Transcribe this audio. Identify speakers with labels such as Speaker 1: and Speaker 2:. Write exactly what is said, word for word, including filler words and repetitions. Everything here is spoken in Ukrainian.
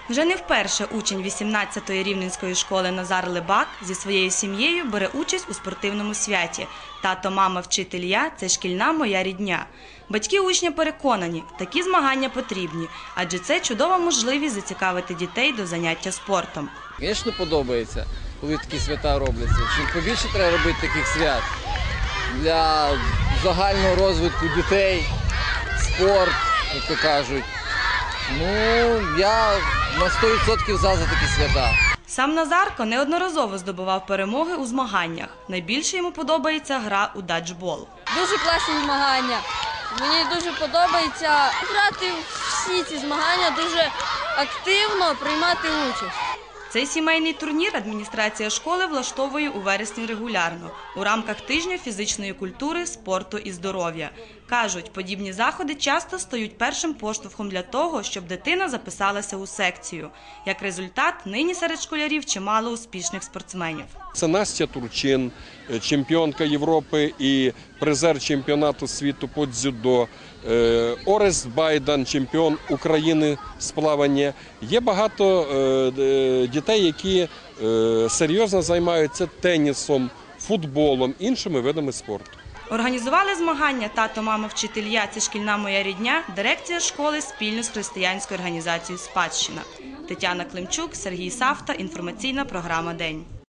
Speaker 1: Вже не вперше учень вісімнадцятої рівненської школи Назар Либак зі своєю сім'єю бере участь у спортивному святі. Тато, мама, вчитель я – це шкільна моя рідня. Батьки учня переконані, такі змагання потрібні, адже це чудова можливість зацікавити дітей до заняття спортом.
Speaker 2: Звісно, подобається, коли такі свята робляться. Чим побільше треба робити таких свят для загального розвитку дітей, спорт, як то кажуть. Ну, я на сто відсотків за, за такі свята.
Speaker 1: Сам Назарко неодноразово здобував перемоги у змаганнях. Найбільше йому подобається гра у даджбол.
Speaker 3: Дуже класні змагання. Мені дуже подобається грати в всі ці змагання, дуже активно приймати участь.
Speaker 1: Цей сімейний турнір адміністрація школи влаштовує у вересні регулярно у рамках тижня фізичної культури, спорту і здоров'я. Кажуть, подібні заходи часто стають першим поштовхом для того, щоб дитина записалася у секцію. Як результат, нині серед школярів чимало успішних спортсменів.
Speaker 4: Це Настя Турчин, чемпіонка Європи і призер чемпіонату світу по дзюдо. Орест Байдан, чемпіон України з плавання. Є багато дітей, які серйозно займаються тенісом, футболом, іншими видами спорту.
Speaker 1: Організували змагання «Тато, мама, вчитель я – це шкільна моя рідня» дирекція школи спільно з християнською організацією «Спадщина». Тетяна Климчук, Сергій Савта, інформаційна програма «День».